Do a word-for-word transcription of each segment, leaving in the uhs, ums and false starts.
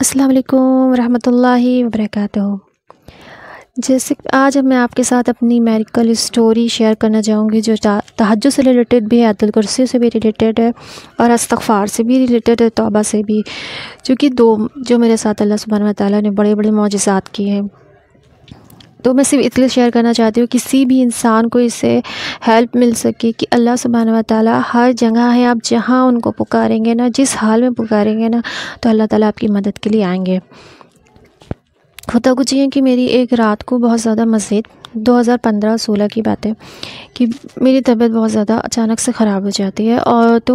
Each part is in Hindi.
अस्सलाम वालेकुम रहमतुल्लाहि वबरकातुहू। जैसे कि आज मैं आपके साथ अपनी मेडिकल स्टोरी शेयर करना चाहूँगी जो तहज्जुद से रिलेटेड भी है, आयतुल कुर्सी से भी रिलेटेड है और इस्तिग़फ़ार से भी रिलेटेड है, तौबा से भी, क्योंकि दो जो मेरे साथ अल्लाह सुब्हानहू व तआला ने बड़े बड़े मौजिज़ात किए हैं। तो मैं सिर्फ इसलिए शेयर करना चाहती हूँ किसी भी इंसान को इससे हेल्प मिल सके कि अल्लाह सुब्हानहू व तआला हर जगह है। आप जहाँ उनको पुकारेंगे ना, जिस हाल में पुकारेंगे ना, तो अल्लाह ताला आपकी मदद के लिए आएंगे। होता कुछ ये है कि मेरी एक रात को बहुत ज़्यादा मज़ीद दो हज़ार पंद्रह सोलह की बात है कि मेरी तबीयत बहुत ज़्यादा अचानक से ख़राब हो जाती है और तो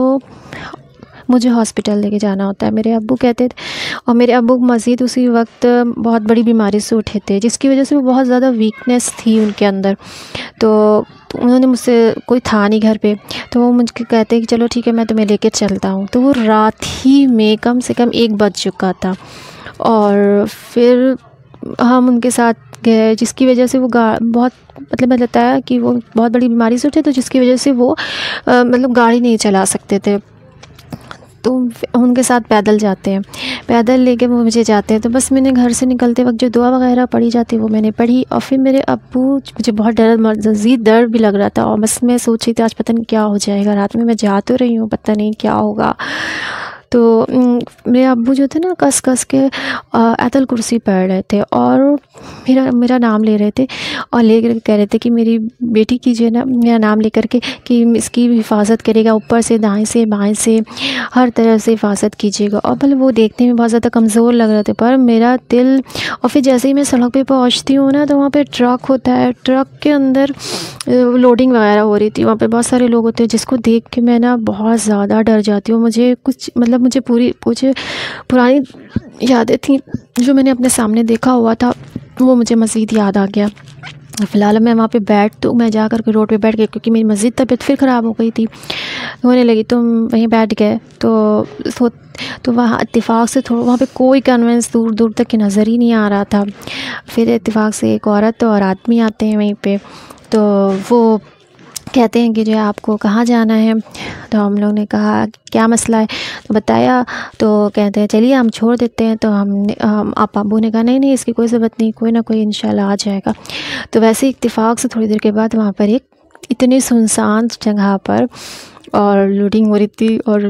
मुझे हॉस्पिटल लेके जाना होता है। मेरे अब्बू कहते थे, और मेरे अब्बू मज़ीद उसी वक्त बहुत बड़ी बीमारी से उठे थे, जिसकी वजह से वो बहुत ज़्यादा वीकनेस थी उनके अंदर। तो उन्होंने मुझसे, कोई था नहीं घर पे, तो वो मुझे कहते कि चलो ठीक है, मैं तुम्हें लेके चलता हूँ। तो वो रात ही में कम से कम एक बज चुका था और फिर हम उनके साथ गए, जिसकी वजह से वो गा बहुत मतलब मैं बताया कि वो बहुत बड़ी बीमारी से उठे, तो जिसकी वजह से वो आ, मतलब गाड़ी नहीं चला सकते थे। तो उनके साथ पैदल जाते हैं, पैदल लेके वो मुझे जाते हैं। तो बस मैंने घर से निकलते वक्त जो दुआ वगैरह पढ़ी जाती है वो मैंने पढ़ी और फिर मेरे अब्बू, मुझे बहुत डर मज़ीद दर्द भी लग रहा था और बस मैं सोच रही थी आज पता नहीं क्या हो जाएगा, रात में मैं जा तो रही हूँ, पता नहीं क्या होगा। तो मेरे अब्बू जो थे ना, कस कस के आयतुल कुर्सी पढ़ रहे थे और मेरा मेरा नाम ले रहे थे और ले कर कह रहे थे कि मेरी बेटी की जो है ना, मेरा नाम लेकर के कि इसकी हिफाजत करेगा, ऊपर से दाएं से बाएं से हर तरह से हिफाजत कीजिएगा। और मतलब वो देखने में बहुत ज़्यादा कमज़ोर लग रहे थे, पर मेरा दिल। और फिर जैसे ही मैं सड़क पे पहुँचती हूँ ना, तो वहाँ पे ट्रक होता है, ट्रक के अंदर लोडिंग वगैरह हो रही थी, वहाँ पे बहुत सारे लोग होते हैं, जिसको देख के मैं ना बहुत ज़्यादा डर जाती हूँ। मुझे कुछ मतलब मुझे पूरी मुझे पुरानी यादें थी जो मैंने अपने सामने देखा हुआ था, वो मुझे मज़ीद याद आ गया। फ़िलहाल मैं वहाँ पे बैठ तो मैं जा कर के रोड पे बैठ गई, क्योंकि मेरी मज़ीद तबीयत फिर ख़राब हो गई थी, होने लगी। तो वहीं बैठ गए तो तो, तो वहाँ इत्तेफाक से थोड़ा वहाँ पे कोई कन्वेंस दूर दूर तक की नज़र ही नहीं आ रहा था। फिर इत्तेफाक से एक औरत और आदमी आते हैं वहीं पे, तो वो कहते हैं कि जो है आपको कहाँ जाना है। तो हम लोग ने कहा क्या मसला है, तो बताया। तो कहते हैं चलिए हम छोड़ देते हैं। तो हमने हम आप अब्बू ने कहा नहीं नहीं इसकी कोई ज़रूरत नहीं, कोई ना कोई इंशाल्लाह आ जाएगा। तो वैसे इत्तेफाक से थोड़ी देर के बाद वहाँ पर एक इतनी सुनसान जगह पर और लोडिंग हो रही थी और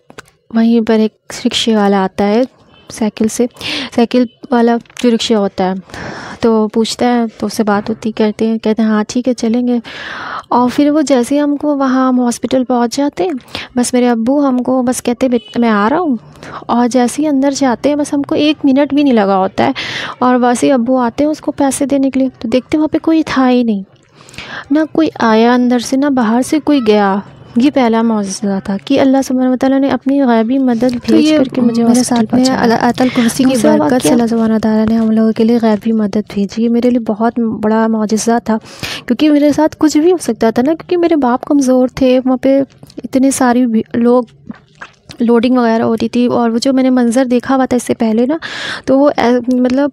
वहीं पर एक रिक्शे वाला आता है, साइकिल से साइकिल वाला जो रिक्शा होता है, तो पूछता है, तो उससे बात होती, कहते हैं कहते हैं हाँ ठीक है चलेंगे। और फिर वो जैसे ही हमको वहाँ हम हॉस्पिटल पहुँच जाते हैं, बस मेरे अब्बू हमको बस कहते हैं मैं आ रहा हूँ, और जैसे ही अंदर जाते हैं बस हमको एक मिनट भी नहीं लगा होता है और वैसे ही अब्बू आते हैं उसको पैसे देने के लिए, तो देखते वहाँ पे कोई था ही नहीं, ना कोई आया अंदर से ना बाहर से कोई गया। ये पहला मौजज़ा था कि अल्लाह सुब्हानहू व तआला ने अपनी गैबी मदद भेज करके मुझे मेरे साथ में आयतुल कुर्सी की बरकत से अल्लाह सुब्हानहू व तआला ने हम लोगों के लिए गैबी मदद भेजी। ये मेरे लिए बहुत बड़ा मौजज़ा था, क्योंकि मेरे साथ कुछ भी हो सकता था ना, क्योंकि मेरे बाप कमज़ोर थे, वहाँ पे इतने सारे लोग, लोडिंग वगैरह होती थी। और वो जो मैंने मंज़र देखा हुआ था इससे पहले ना, तो वो मतलब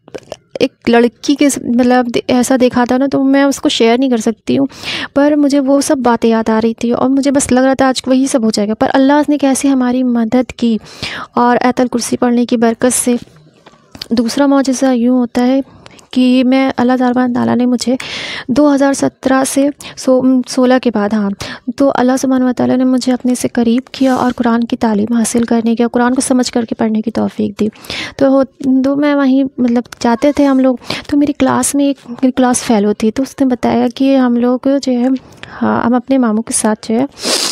एक लड़की के मतलब ऐसा देखा था ना, तो मैं उसको शेयर नहीं कर सकती हूँ, पर मुझे वो सब बातें याद आ रही थी और मुझे बस लग रहा था आज वही सब हो जाएगा। पर अल्लाह ने कैसे हमारी मदद की और आयतुल कुर्सी पढ़ने की बरकत से। दूसरा मौजज़ा यूँ होता है कि मैं अल्लाह ताला ने मुझे दो हज़ार सत्रह से सो सोलह के बाद, हाँ, तो अल्लाह सुब्हानहू व तआला ने मुझे अपने से करीब किया और कुरान की तालीम हासिल करने की, कुरान को समझ करके पढ़ने की तौफीक दी। तो तो मैं वहीं मतलब जाते थे हम लोग। तो मेरी क्लास में एक मेरी क्लास फेलो थी, तो उसने बताया कि हम लोग जो है, हाँ, हम अपने मामू के साथ जो है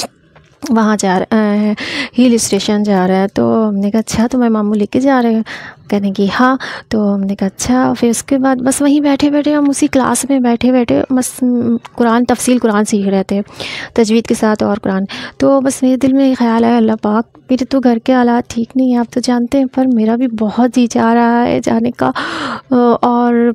वहाँ जा रहे हैं, हिल स्टेशन जा रहा है। तो हमने कहा अच्छा, तो मैं मामू लेके जा रहे हैं, कहने की हाँ। तो हमने कहा अच्छा। फिर उसके बाद बस वहीं बैठे बैठे हम उसी क्लास में बैठे बैठे बस कुरान तफसील कुरान सीख रहे थे तजवीद के साथ और कुरान। तो बस मेरे दिल में ख्याल आया, अल्लाह पाक, मेरे तो घर के हालात ठीक नहीं है, आप तो जानते हैं, पर मेरा भी बहुत जी चाह रहा है जाने का, और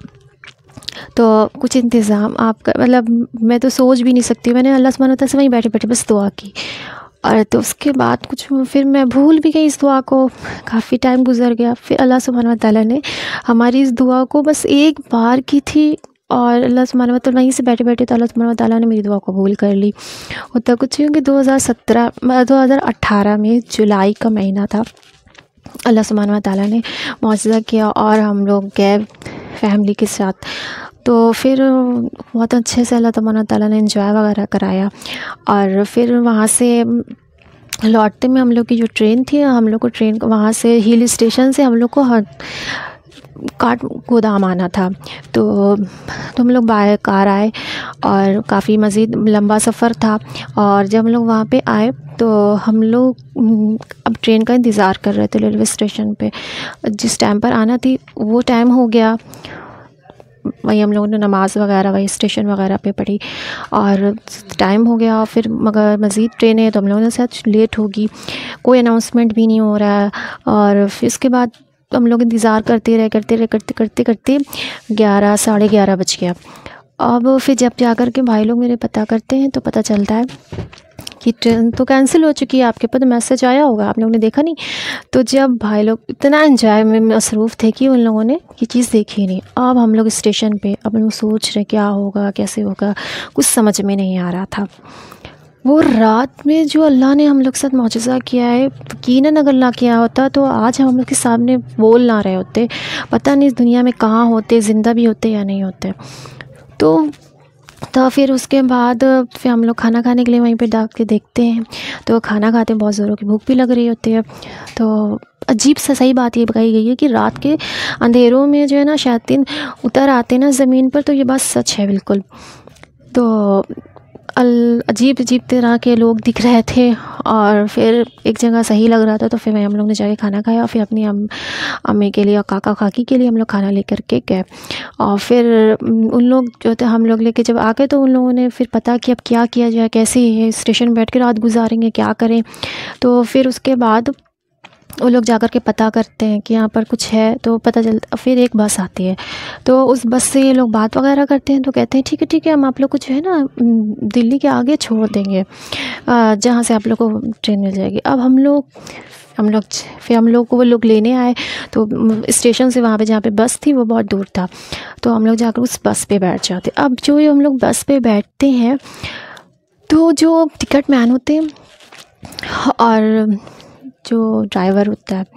तो कुछ इंतज़ाम आपका, मतलब मैं तो सोच भी नहीं सकती। मैंने अल्लाह सुब्हानहू व तआला से वहीं बैठे बैठे बस दुआ की, और तो उसके बाद कुछ फिर मैं भूल भी गई इस दुआ को, काफ़ी टाइम गुजर गया। फिर अल्लाह सुब्हानहू व तआला ने हमारी इस दुआ को बस एक बार की थी और अल्लाह सुब्हानहू व तआला वहीं से बैठे बैठे तो अल्लाह सुब्हानहू व तआला ने मेरी दुआ कबूल कर ली। होता कुछ यूँ कि दो हज़ार सत्रह दो हज़ार अठारह में जुलाई का महीना था, अल्लाह सुब्हानहू व तआला ने मौजज़ा किया और हम लोग गए फैमिली के साथ। तो फिर बहुत अच्छे से अल्लाह सुब्हानहू व तआला ने एंजॉय वगैरह कराया। और फिर वहाँ से लौटते में हम लोग की जो ट्रेन थी, हम लोग को ट्रेन वहाँ से हिल स्टेशन से हम लोग को काठ गोदाम आना था। तो तो हम लोग बाय कार आए और काफ़ी मज़ीद लंबा सफ़र था। और जब हम लोग वहाँ पे आए तो हम लोग अब ट्रेन का इंतज़ार कर रहे थे रेलवे स्टेशन पे। जिस टाइम पर आना थी वो टाइम हो गया। वही हम लोगों ने नमाज़ वगैरह वही स्टेशन वगैरह पे पढ़ी और टाइम हो गया। फिर मगर मज़ीद ट्रेनें, तो हम लोगों ने सोचा लेट होगी, कोई अनाउंसमेंट भी नहीं हो रहा है। और फिर उसके बाद तो हम लोग इंतज़ार करते रहे करते रहे करते करते करते ग्यारह साढ़े ग्यारह बज गया। अब फिर जब जा कर के भाई लोग मेरे पता करते हैं तो पता चलता है कि ट्रेन तो कैंसिल हो चुकी है, आपके पास मैसेज आया होगा, आप लोगों ने देखा नहीं। तो जब भाई लोग इतना एंजॉय में मसरूफ़ थे कि उन लोगों ने ये चीज़ देखी नहीं। अब हम लोग स्टेशन पे अब लोग सोच रहे क्या होगा कैसे होगा, कुछ समझ में नहीं आ रहा था। वो रात में जो अल्लाह ने हम लोग के साथ मौजज़ा किया है, यकीनन अगर ना किया होता तो आज हम लोग के सामने बोल ना रहे होते। पता नहीं इस दुनिया में कहाँ होते, ज़िंदा भी होते या नहीं होते। तो तो फिर उसके बाद फिर हम लोग खाना खाने के लिए वहीं पे डाक के देखते हैं। तो खाना खाते हैं, बहुत ज़ोरों की भूख भी लग रही होती है। तो अजीब सा सही बात ये बताई गई है कि रात के अंधेरों में जो है ना शैतान उतर आते ना ज़मीन पर। तो ये बात सच है बिल्कुल। तो अजीब अजीब तरह के लोग दिख रहे थे और फिर एक जगह सही लग रहा था तो फिर मैं हम लोग ने जाके खाना खाया। फिर अपनी अम, अम्मी के लिए और काका काकी के लिए हम लोग खाना लेकर के गए। और फिर उन लोग जो थे हम लोग लेके जब आ गए तो उन लोगों ने फिर पता कि अब क्या किया जाए, कैसे स्टेशन बैठ के रात गुजारेंगे, क्या करें। तो फिर उसके बाद वो लोग जाकर के पता करते हैं कि यहाँ पर कुछ है। तो पता चलता फिर एक बस आती है, तो उस बस से ये लोग बात वगैरह करते हैं। तो कहते हैं ठीक है ठीक है हम आप लोग को जो है ना दिल्ली के आगे छोड़ देंगे, जहाँ से आप लोग को ट्रेन मिल जाएगी। अब हम लोग हम लोग फिर हम लोग को वो लोग लेने आए। तो स्टेशन से वहाँ पे जहाँ पे बस थी वो बहुत दूर था। तो हम लोग जाकर उस बस पे बैठ जाते। अब जो हम लोग बस पे बैठते हैं तो जो टिकट मैन होते हैं और जो ड्राइवर होता है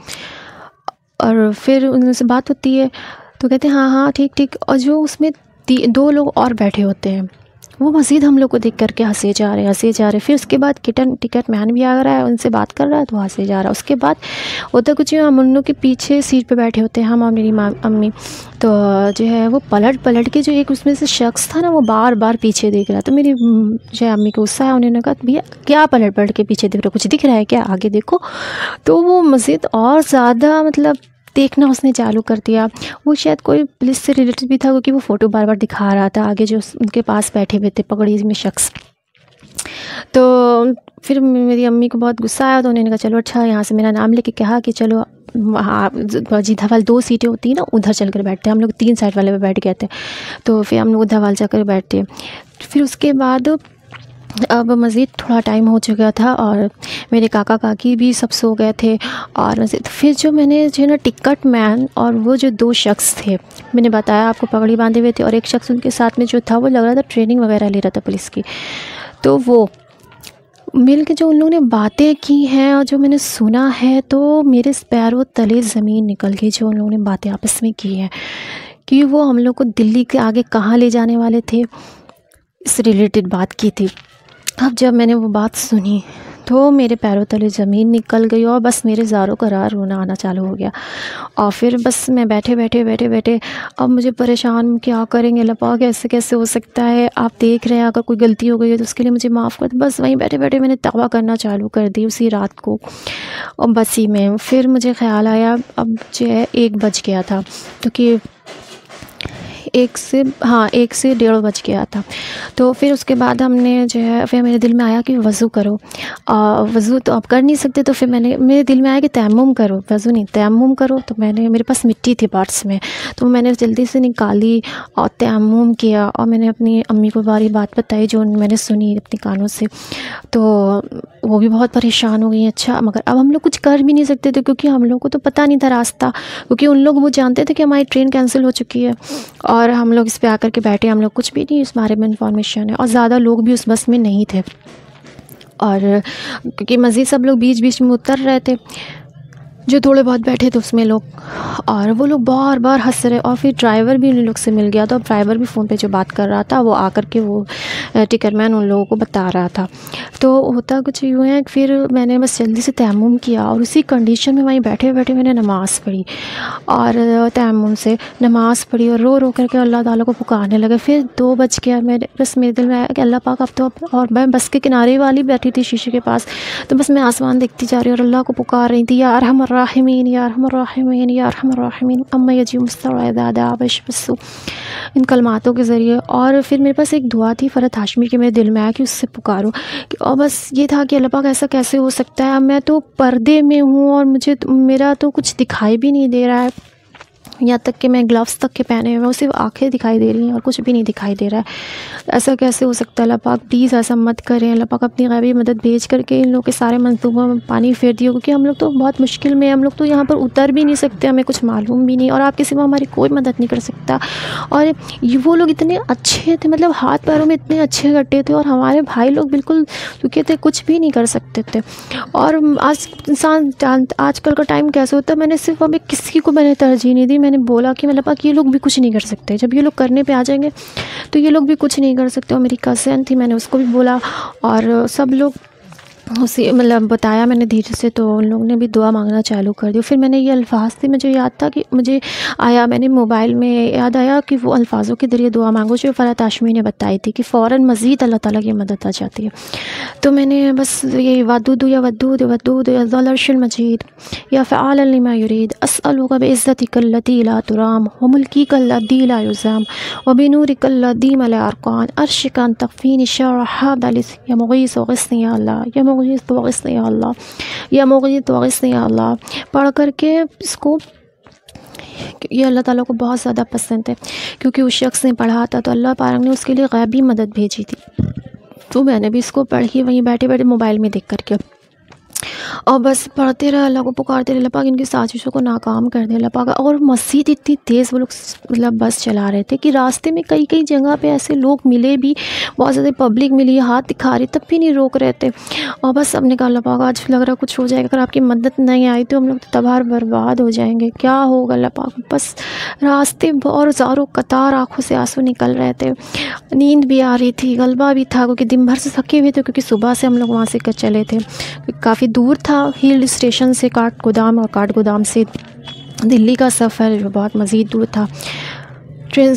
और फिर उनसे बात होती है तो कहते हैं हाँ हाँ ठीक ठीक। और जो उसमें दो लोग और बैठे होते हैं वो मज़ीद हम लोग को देख करके हंसे जा रहे हैं हंसे जा रहे हैं। फिर उसके बाद किटन टिकट मैन भी आ रहा है, उनसे बात कर रहा है तो हंसे जा रहा है। उसके बाद होता कुछ हम उन लोग के पीछे सीट पे बैठे होते हैं, हम और मेरी माँ अम्मी। तो जो है वो पलट पलट के जो एक उसमें से शख्स था ना वो बार बार पीछे देख रहा। तो मेरी जो है अम्मी को गुस्सा है, उन्होंने कहा भैया क्या पलट पलट के पीछे देख रहे हो, कुछ दिख रहा है क्या, आगे देखो। तो वो मज़ीद और ज़्यादा मतलब देखना उसने चालू कर दिया। वो शायद कोई पुलिस से रिलेटेड भी था क्योंकि वो फ़ोटो बार बार दिखा रहा था आगे जो उनके पास बैठे हुए थे पगड़ी में शख्स। तो फिर मेरी अम्मी को बहुत गुस्सा आया तो उन्होंने कहा चलो अच्छा, यहाँ से मेरा नाम लेके कहा कि चलो वहाँ जिधर वाल दो सीटें होती हैं ना उधर चल कर बैठते हैं। हम लोग तीन साइड वाले पे बैठ गए थे। तो फिर हम लोग उधर वाल जाकर बैठते। फिर उसके बाद अब मज़ीद थोड़ा टाइम हो चुका था और मेरे काका काकी भी सब सो गए थे। और फिर जो मैंने जो है ना टिकट मैन और वो जो दो शख्स थे, मैंने बताया आपको पगड़ी बांधे हुए थे और एक शख्स उनके साथ में जो था वो लग रहा था ट्रेनिंग वगैरह ले रहा था पुलिस की। तो वो मिल के जो उन लोगों ने बातें की हैं और जो मैंने सुना है तो मेरे पैरों तले ज़मीन निकल गई। जो उन लोगों ने बातें आपस में की हैं कि वो हम लोग को दिल्ली के आगे कहाँ ले जाने वाले थे, इस रिलेटेड बात की थी। अब जब मैंने वो बात सुनी तो मेरे पैरों तले ज़मीन निकल गई और बस मेरे ज़ारों करार रोना आना चालू हो गया। और फिर बस मैं बैठे बैठे बैठे बैठे अब मुझे परेशान, क्या करेंगे लपा, कैसे कैसे हो सकता है, आप देख रहे हैं अगर कोई गलती हो गई है तो उसके लिए मुझे माफ़ कर। बस वहीं बैठे बैठे मैंने तौबा करना चालू कर दी उसी रात को और बसी में। फिर मुझे ख़्याल आया अब जो है एक बज गया था क्योंकि एक से हाँ एक से डेढ़ बज गया था। तो फिर उसके बाद हमने जो है फिर मेरे दिल में आया कि वज़ू करो। वज़ू तो आप कर नहीं सकते तो फिर मैंने मेरे दिल में आया कि तयम्मुम करो, वज़ू नहीं तयम्मुम करो। तो मैंने मेरे पास मिट्टी थी पर्स में तो मैंने जल्दी से निकाली और तयम्मुम किया और मैंने अपनी अम्मी को बारी बात बताई जो मैंने सुनी अपने कानों से। तो वो भी बहुत परेशान हो गई। अच्छा मगर अब हम लोग कुछ कर भी नहीं सकते थे क्योंकि हम लोग को तो पता नहीं था रास्ता, क्योंकि उन लोग वो जानते थे कि हमारी ट्रेन कैंसिल हो चुकी है और हम लोग इस पे आकर के बैठे, हम लोग कुछ भी नहीं इस बारे में इन्फॉर्मेशन है। और ज़्यादा लोग भी उस बस में नहीं थे और क्योंकि मज़ीद सब लोग बीच बीच में उतर रहे थे। जो थोड़े बहुत बैठे थे उसमें लोग, और वो लोग बार बार हंस रहे। और फिर ड्राइवर भी उन लोग से मिल गया था। अब ड्राइवर भी फ़ोन पे जो बात कर रहा था वो आकर के वो टिकट मैन उन लोगों को बता रहा था। तो होता कुछ यूँ है, फिर मैंने बस जल्दी से तयम्मुम किया और उसी कंडीशन में वहीं बैठे बैठे मैंने नमाज़ पढ़ी, और तयम्मुम से नमाज़ पढ़ी और रो रो करके अल्लाह ताला को पुकारने लगे। फिर दो बज गया, मेरे बस मेरे दिल में आया कि अल्लाह पाक अब तो अब, और मैं बस के किनारे वाली बैठी थी शीशे के पास, तो बस मैं आसमान देखती जा रही और अल्लाह को पुकार रही थी, या अरहमर राहिमीन या अरहमर राहिमीन या अरहमर राहिमीन अम्मा यजी मुस्तदा बस इन कलमातों के ज़रिए। और फिर मेरे पास एक दुआ थी फ़रहत हाशमी के, मेरे दिल में आया कि उससे पुकारूं, और बस ये था कि अल्लाह पाक ऐसा कैसे हो सकता है, अब मैं तो पर्दे में हूँ और मुझे मेरा तो कुछ दिखाई भी नहीं दे रहा है, यहाँ तक कि मैं ग्लव्स तक के पहने हुए हैं, सिर्फ आंखें दिखाई दे रही हैं और कुछ भी नहीं दिखाई दे रहा है। ऐसा कैसे हो सकता है? अल्लाह पाक प्लीज़ ऐसा मत करें। अल्लाह पाक अपनी गैबी मदद भेज करके इन लोगों के सारे मंसूबों में पानी फेर दियो, क्योंकि हम लोग तो बहुत मुश्किल में, हम लोग तो यहाँ पर उतर भी नहीं सकते, हमें कुछ मालूम भी नहीं, और आपके सिवा हमारी कोई मदद नहीं कर सकता। और वो लोग इतने अच्छे थे, मतलब हाथ पैरों में इतने अच्छे गट्टे थे, और हमारे भाई लोग बिल्कुल चुके थे, कुछ भी नहीं कर सकते थे। और आज इंसान आजकल का टाइम कैसे होता है, मैंने सिर्फ हमें किसी को मैंने तरजीह नहीं दी, मैंने बोला कि मतलब ये लोग भी कुछ नहीं कर सकते, जब ये लोग करने पे आ जाएंगे तो ये लोग भी कुछ नहीं कर सकते। और मेरी कज़न थी, मैंने उसको भी बोला, और सब लोग उसी मतलब बताया मैंने धीरे से, तो उन लोगों ने भी दुआ मांगना चालू कर दी। फिर मैंने ये अल्फाज थे, मुझे याद था कि मुझे आया, मैंने मोबाइल में याद आया कि वो अल्फाजों के ज़रिए दुआ मांगो जो फ़रहत हाशमी ने बताई थी कि फ़ौरन मज़ीद अल्लाह ताला की मदद आ जाती है। तो मैंने बस ये वादूद या वदूद वदूद या ज़ुल अर्शिल मजीद या फ़आलन लिमा युरीद अस्अलुका बिइज़्ज़तिकल लती ला तुराम व मुल्किकल लज़ी ला युज़ाम व बिनूरिकल लज़ी ला अरकान अर्शिका तक़फ़ीनी शर्र हाज़ा लिस या मुग़ीस वग़िस्नी या अल्लाह या मुग़ीस वग़िस्नी या अल्लाह या मुग़ीस वग़िस्नी या अल्लाह पढ़ करके इसको, ये अल्लाह ताला को बहुत ज़्यादा पसंद है, क्योंकि उस शख्स ने पढ़ा था तो अल्लाह पाक ने उसके लिए गैबी मदद भेजी थी। तो मैंने भी इसको पढ़ी वहीं बैठे बैठे मोबाइल में देख करके, और बस पढ़ते रहे, अल्लाह को पुकारते रहे, अल्लाह पाक इनकी साजिशों को नाकाम कर दे अल्लाह पाक। और मस्जिद इतनी तेज़ वो लोग मतलब बस चला रहे थे कि रास्ते में कई कई जगह पे ऐसे लोग मिले भी, बहुत ज़्यादा पब्लिक मिली, हाथ दिखा रही, तब भी नहीं रोक रहे थे। और बस हमने कहा अल्लाह पाक आज लग रहा कुछ हो जाएगा, अगर आपकी मदद नहीं आई तो हम लोग तबाह बर्बाद हो जाएंगे, क्या होगा अल्लाह पाक। बस रास्ते और ज़ारों कतार आँखों से आंसू निकल रहे थे, नींद भी आ रही थी, गलबा भी था, क्योंकि दिन भर से थके हुए थे, क्योंकि सुबह से हम लोग वहाँ से चले थे, काफ़ी दूर था हिल स्टेशन से काठगोदाम, और काठगोदाम से दिल्ली का सफ़र जो बहुत मज़ीद दूर था। ट्रेन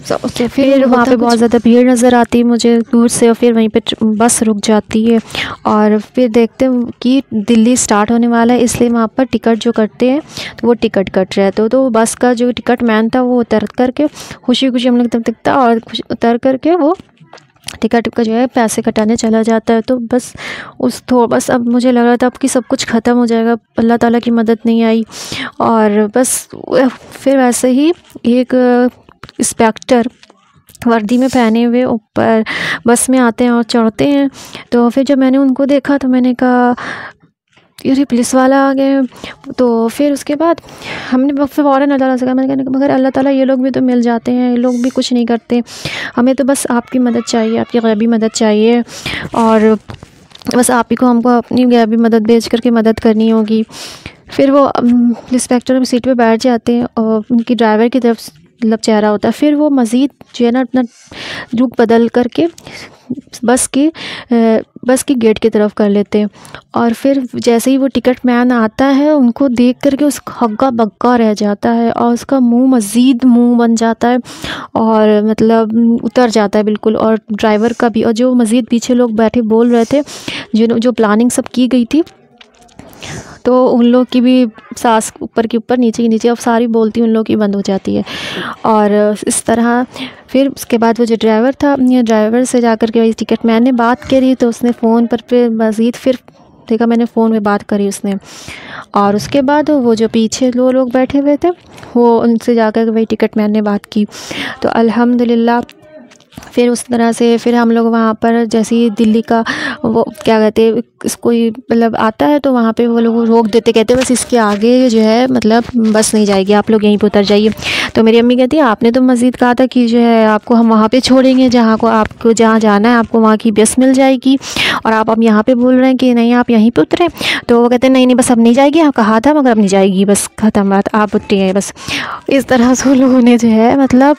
फिर वहाँ पे बहुत ज़्यादा भीड़ नज़र आती है मुझे दूर से, और फिर वहीं पे बस रुक जाती है, और फिर देखते हैं कि दिल्ली स्टार्ट होने वाला है, इसलिए वहाँ पर टिकट जो कटते हैं तो वो टिकट कट रहे थे। तो बस का जो टिकट मैन था वो उतर करके खुशी खुशी हम लोग तब दिखता, और उतर करके वो टिकट का जो है पैसे कटाने चला जाता है। तो बस उस तो बस अब मुझे लग रहा था अब कि सब कुछ ख़त्म हो जाएगा, अल्लाह ताला की मदद नहीं आई। और बस फिर वैसे ही एक इंस्पेक्टर वर्दी में पहने हुए ऊपर बस में आते हैं और चढ़ते हैं। तो फिर जब मैंने उनको देखा तो मैंने कहा ये पुलिस वाला आ गए। तो फिर उसके बाद हमने फ़ौरन अल्लाह से कहा, मैंने कहा मगर अल्लाह ताला ये लोग भी तो मिल जाते हैं, ये लोग भी कुछ नहीं करते, हमें तो बस आपकी मदद चाहिए, आपकी गैबी मदद चाहिए, और बस आप ही को हमको अपनी गैबी मदद भेज करके मदद करनी होगी। फिर वो इंस्पेक्टर सीट पे बैठ जाते हैं और उनकी ड्राइवर की तरफ मतलब चेहरा होता है। फिर वो मज़ीद जो है ना अपना रुख बदल करके बस की बस की गेट की तरफ कर लेते हैं, और फिर जैसे ही वो टिकट मैन आता है उनको देख करके उस हक्का बक्का रह जाता है, और उसका मुंह मज़ीद मुंह बन जाता है, और मतलब उतर जाता है बिल्कुल, और ड्राइवर का भी। और जो मज़ीद पीछे लोग बैठे बोल रहे थे, जो जो प्लानिंग सब की गई थी, तो उन लोग की भी सांस ऊपर की ऊपर नीचे की नीचे, अब सारी बोलती उन लोग की बंद हो जाती है। और इस तरह फिर उसके बाद वो जो ड्राइवर था, ड्राइवर से जाकर के टिकट मैन ने बात करी, तो उसने फ़ोन पर फिर मज़ीद फिर देखा मैंने फ़ोन में बात करी उसने, और उसके बाद वो जो पीछे दो लोग बैठे हुए थे वो उनसे जाकर वही टिकट मैन ने बात की। तो अल्हम्दुलिल्लाह फिर उस तरह से फिर हम लोग वहाँ पर जैसे ही दिल्ली का वो क्या कहते हैं कोई मतलब आता है तो वहाँ पे वो लोग रोक देते, कहते हैं बस इसके आगे जो है मतलब बस नहीं जाएगी, आप लोग यहीं पे उतर जाइए। तो मेरी अम्मी कहती है आपने तो मस्जिद कहा था कि जो है आपको हम वहाँ पे छोड़ेंगे, जहाँ को आपको जहाँ जाना है आपको वहाँ की बस मिल जाएगी, और आप अब यहाँ पे बोल रहे हैं कि नहीं आप यहीं पे उतरे। तो वो कहते हैं नहीं नहीं बस अब नहीं जाएगी, आप कहा था मगर अब नहीं जाएगी, बस ख़त्म बात, आप उतरी हैं बस। इस तरह से लोगों ने जो है मतलब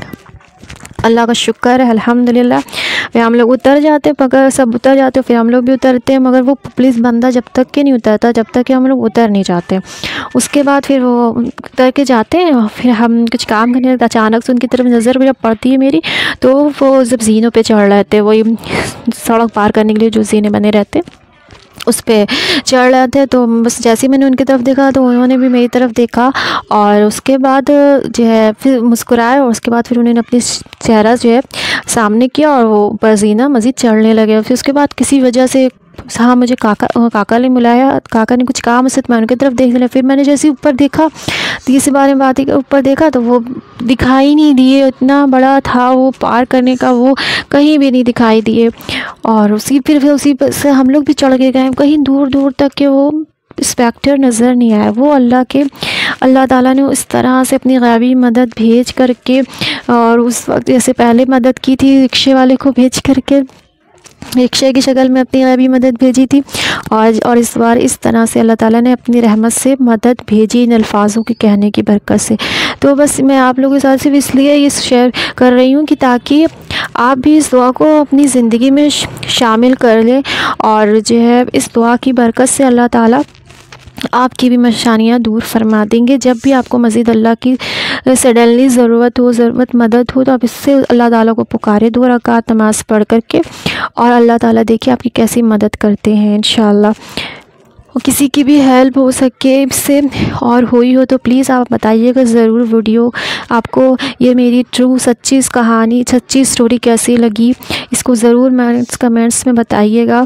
अल्लाह का शुक्र है अल्हम्दुलिल्लाह, फिर हम लोग उतर जाते, मगर सब उतर जाते फिर हम लोग भी उतरते हैं, मगर वो पुलिस बंदा जब तक के नहीं उतरता जब तक कि हम लोग उतर नहीं जाते। उसके बाद फिर वो उतर के जाते हैं, फिर हम कुछ काम करने लगते, अचानक से उनकी तरफ नज़र जब पड़ती है मेरी, तो वो जब जीनों पे चढ़ रहे थे, वही सड़क पार करने के लिए जो जीने बने रहते उस पर चढ़ रहे थे। तो बस जैसे ही मैंने उनकी तरफ देखा तो उन्होंने भी मेरी तरफ देखा, और उसके बाद जो है फिर मुस्कुराए, और उसके बाद फिर उन्होंने अपनी चेहरा जो है सामने किया और वो ऊपर जीना मज़ीद चढ़ने लगे। फिर उसके बाद किसी वजह से हाँ मुझे काका काका ने बुलाया, काका ने कुछ कहा मुझसे, तो मैं उनकी तरफ देख लिया। फिर मैंने जैसे ऊपर देखा तीसरी बार में बात ऊपर देखा तो वो दिखाई नहीं दिए, इतना बड़ा था वो पार करने का, वो कहीं भी नहीं दिखाई दिए। और उसी फिर फिर उसी से हम लोग भी चढ़ के गए, कहीं दूर दूर तक के वो इंस्पेक्टर नज़र नहीं आया। वो अल्लाह के अल्लाह ताला ने इस तरह से अपनी गैबी मदद भेज करके, और उस वक्त जैसे पहले मदद की थी रिक्शे वाले को भेज करके, रिक्शे की शक्ल में अपनी गैबी मदद भेजी थी, और और इस बार इस तरह से अल्लाह ताला ने अपनी रहमत से मदद भेजी इन अल्फाजों के कहने की बरकत से। तो बस मैं आप लोगों के साथ सिर्फ इसलिए ये शेयर कर रही हूँ कि ताकि आप भी इस दुआ को अपनी ज़िंदगी में शामिल कर लें, और जो है इस दुआ की बरकत से अल्लाह ताला आपकी भी परेशानियाँ दूर फरमा देंगे। जब भी आपको मज़ीद अल्लाह की सडनली ज़रूरत हो, ज़रूरत मदद हो, तो आप इससे अल्लाह ताला को पुकारे दो रकात नमाज़ पढ़ करके, और अल्लाह ताला देखिए आपकी कैसी मदद करते हैं इंशाअल्लाह। और किसी की भी हेल्प हो सके इससे और हुई हो तो प्लीज़ आप बताइएगा ज़रूर। वीडियो आपको ये मेरी ट्रू सच्ची इस कहानी सच्ची स्टोरी कैसी लगी, इसको ज़रूर मैं कमेंट्स में बताइएगा।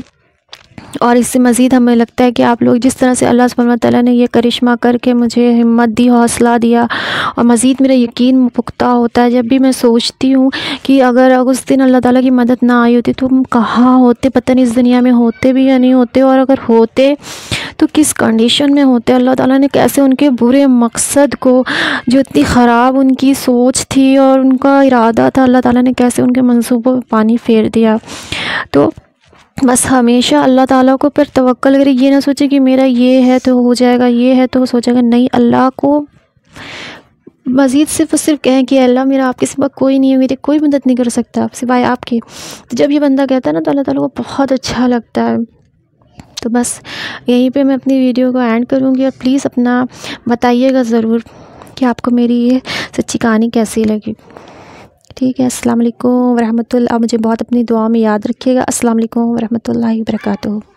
और इससे मज़ीद हमें लगता है कि आप लोग जिस तरह से अल्लाह सुब्हानहू व तआला ने ये करिश्मा करके मुझे हिम्मत दी, हौसला दिया, और मज़ीद मेरा यकीन पुख्ता होता है जब भी मैं सोचती हूँ कि अगर उस दिन अल्लाह ताला की मदद ना आई होती तो हम कहाँ होते, पता नहीं इस दुनिया में होते भी या नहीं होते, और अगर होते तो किस कंडीशन में होते। अल्लाह ताला ने कैसे उनके बुरे मकसद को, जो इतनी ख़राब उनकी सोच थी और उनका इरादा था, अल्लाह ताला ने कैसे उनके मंसूबों पर पानी फेर दिया। तो बस हमेशा अल्लाह ताला को पर तवक्कल करें, ये ना सोचे कि मेरा ये है तो हो जाएगा, ये है तो सोचेगा नहीं। अल्लाह को मज़ीद सिर्फ और सिर्फ कहें कि अल्लाह मेरा आपके सिवा कोई नहीं है, मेरी कोई मदद नहीं कर सकता आप सिवाय आपके। तो जब ये बंदा कहता है ना तो अल्लाह ताला को बहुत अच्छा लगता है। तो बस यहीं पे मैं अपनी वीडियो को एंड करूँगी, और प्लीज़ अपना बताइएगा ज़रूर कि आपको मेरी ये सच्ची कहानी कैसी लगी। ठीक है, अस्सलाम वालेकुम व रहमतुल्लाह। आप मुझे बहुत अपनी दुआ में याद रखिएगा। अस्सलाम वालेकुम व रहमतुल्लाहि व बरकातुहू।